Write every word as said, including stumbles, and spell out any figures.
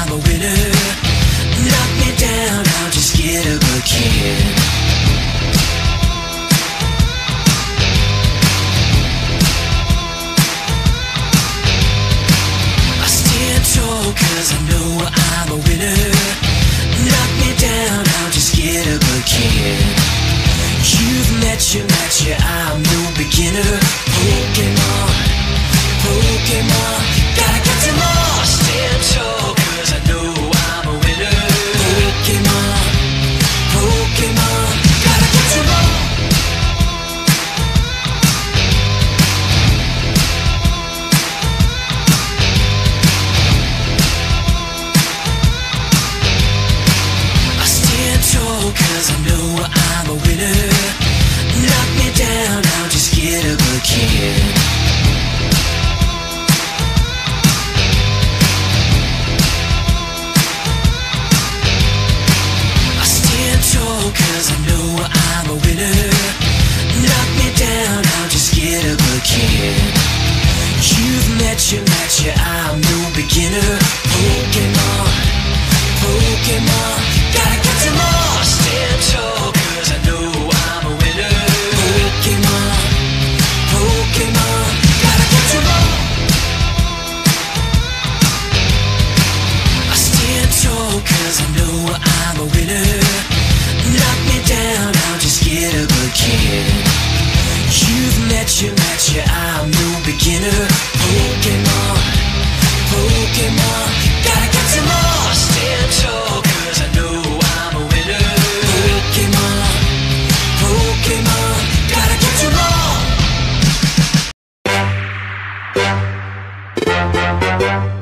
I'm a winner. Knock me down, I'll just get up again. I stand tall cause I know I'm a winner. Knock me down, I'll just get up again. You've met your match, yeah, I'm no beginner. Pokemon, Pokemon, gotta get some more. Stand tall cause I know I'm a winner. Pokemon, Pokemon, gotta get some more. I stand tall cause I know I'm a winner. Knock me down, I'll just get up again. I stand tall cause I know I'm a winner. Knock me down, I'll just get up again. You've met your match, yeah, I'm no beginner. Pokemon, Pokemon, gotta get some more. Stand tall cause I know I'm a winner. Pokemon, Pokemon, gotta get some more. I stand tall cause I know I'm a winner. Knock me down, I'll just get up again. You've met your match, yeah, I'm no beginner. Pokemon, Pokemon, gotta get some more. Stand tall cause I know I'm a winner. Pokemon, Pokemon, gotta get some more.